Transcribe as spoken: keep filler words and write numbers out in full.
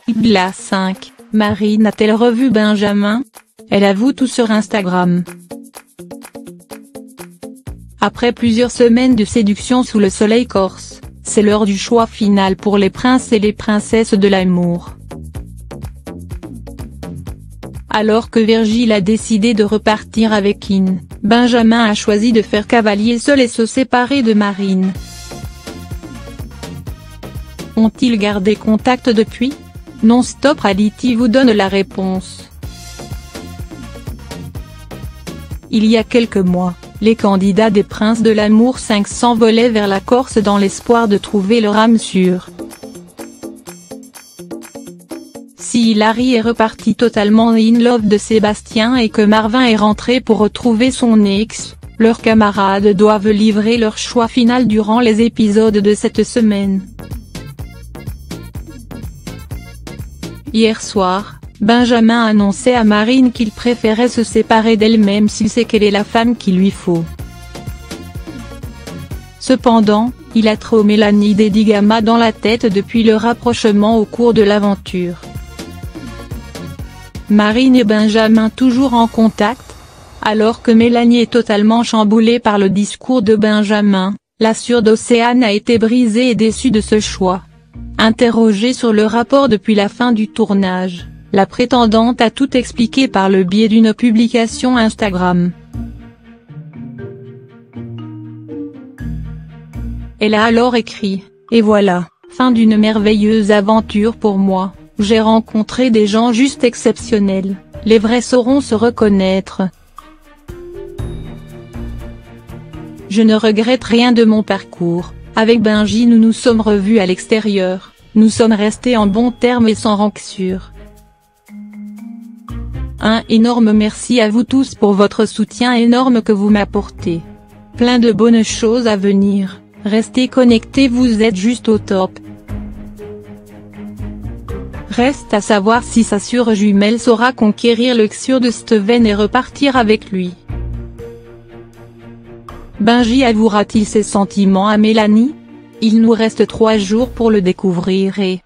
La cinq, Marine a-t-elle revu Benjamin? Elle avoue tout sur Instagram. Après plusieurs semaines de séduction sous le soleil corse, c'est l'heure du choix final pour les princes et les princesses de l'amour. Alors que Virgile a décidé de repartir avec In, Benjamin a choisi de faire cavalier seul et se séparer de Marine. Ont-ils gardé contact depuis? Non-Stop Reality vous donne la réponse. Il y a quelques mois, les candidats des Princes de l'amour cinq s'envolaient vers la Corse dans l'espoir de trouver leur âme sûre. Si Hilary est reparti totalement in love de Sébastien et que Marvin est rentré pour retrouver son ex, leurs camarades doivent livrer leur choix final durant les épisodes de cette semaine. Hier soir, Benjamin annonçait à Marine qu'il préférait se séparer d'elle-même s'il sait qu'elle est la femme qu'il lui faut. Cependant, il a trop Mélanie Dedigama dans la tête depuis le rapprochement au cours de l'aventure. Marine et Benjamin toujours en contact? Alors que Mélanie est totalement chamboulée par le discours de Benjamin, la sœur d'Océane a été brisée et déçue de ce choix. Interrogée sur le rapport depuis la fin du tournage, la prétendante a tout expliqué par le biais d'une publication Instagram. Elle a alors écrit « Et voilà, fin d'une merveilleuse aventure pour moi, j'ai rencontré des gens juste exceptionnels, les vrais sauront se reconnaître. Je ne regrette rien de mon parcours. Avec Benji nous nous sommes revus à l'extérieur, nous sommes restés en bons termes et sans rancune. Un énorme merci à vous tous pour votre soutien énorme que vous m'apportez. Plein de bonnes choses à venir, restez connectés, vous êtes juste au top. Reste à savoir si sa sœur jumelle saura conquérir le Xur de Steven et repartir avec lui. Benji avouera-t-il ses sentiments à Mélanie? Il nous reste trois jours pour le découvrir et